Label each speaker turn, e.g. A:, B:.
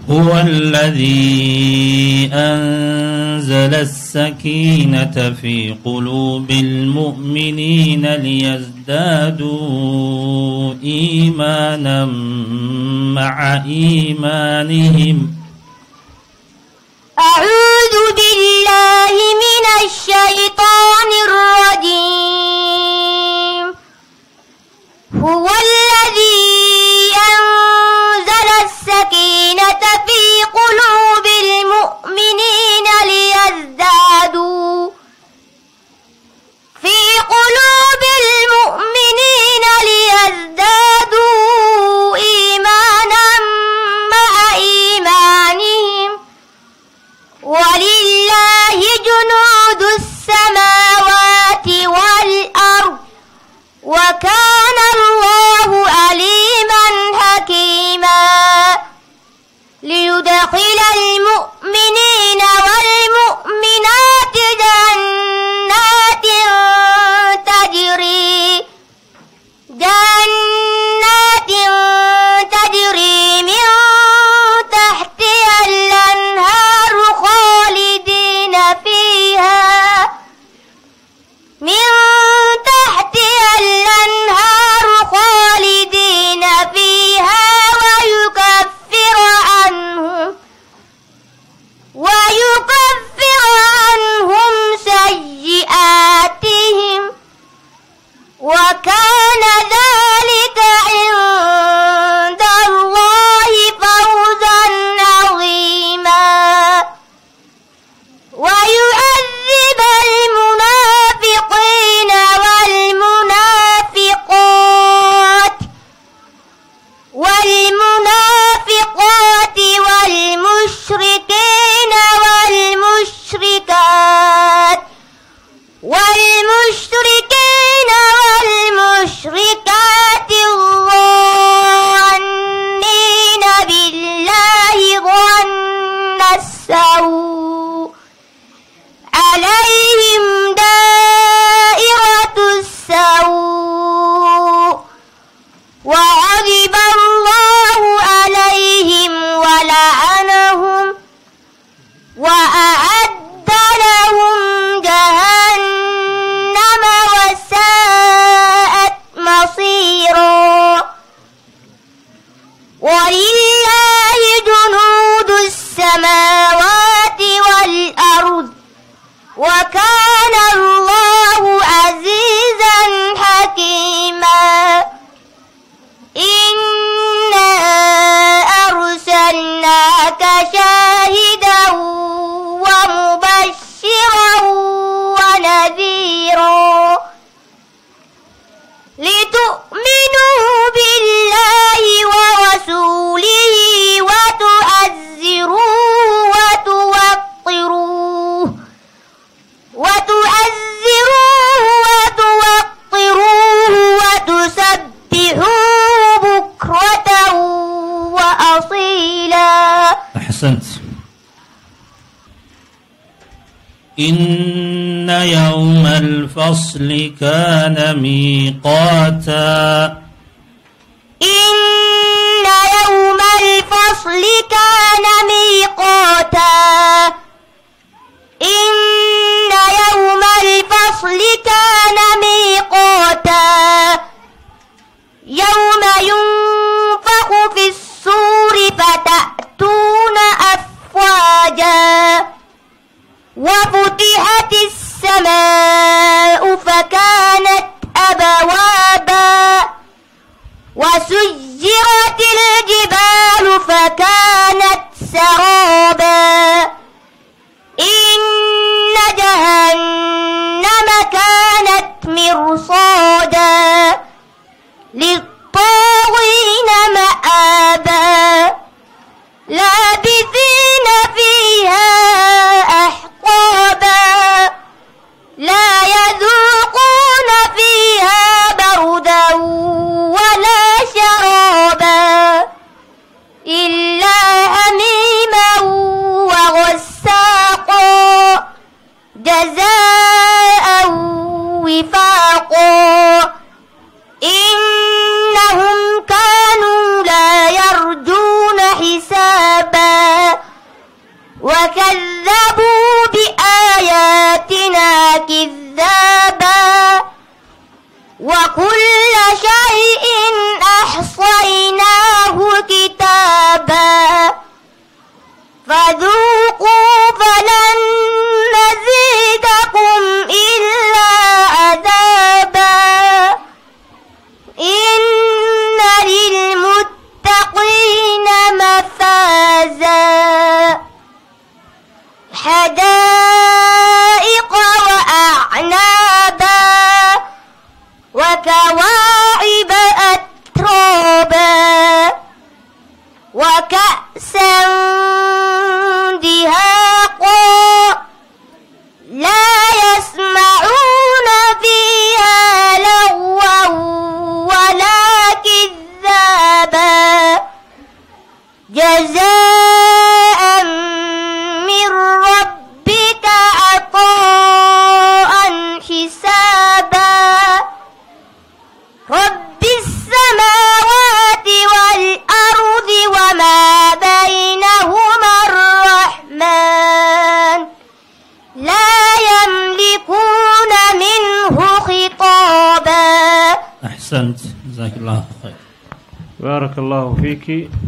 A: هو الذي أنزل السكينة في قلوب المؤمنين ليزدادوا إيمانا مع إيمانهم.
B: أعوذ بالله من الشيطان الرجيم. هو الذي أنزل السكينة في قلوب المؤمنين ليزدادوا إيمانا مع إيمانهم ولله جنود السماوات والأرض وكان الله عليما حكيما. ليدخل المؤمنين والمؤمنات جنات تجري من تحتها الأنهار خالدين فيها ويكفر عنهم سيئاتهم وكان ذلك عند الله فوزا عظيما. ويعذب المنافقين والمنافقات والمشركين والمشركات الظانين بالله ظن السوء عليهم دائرة السوء وغضب الله عليهم ولعنهم وأعد لهم جهنم وساءت مصيرا. ولله جنود السماوات والأرض وكان الله عزيزا حكيما. إنا أرسلناك شاهدا ومبشرا ونذيرا لتؤمنوا بالله ورسوله وتعزروه وتوقروه وتسبحوه بكرة وأصيلا.
A: أحسنت. إن يوم الفصل كان ميقاتا.
B: إن يوم الفصل كان ميقاتا. إن يوم الفصل كان ميقاتا. يوم ينفخ في الصور فتأتون أفواجا وفتحت السماء فكانت أبوابا وسيرت الجبال فكانت وكذبوا بآياتنا كذابا وكل شيء أحصيناه كتابا فذوقوا فلن نزيدكم إلا عذابا إن للمتقين مفازا حدائق وأعنابا وكواعب أترابا وكأسا دهاقا لا يسمعون فيها لغوا ولا كذابا جزاء من ربك عطاء حسابا رب السماوات والأرض وما بينهما الرحمن لا يملكون منه خطابا.
A: أحسنت، جزاك الله خير.
C: بارك الله فيك.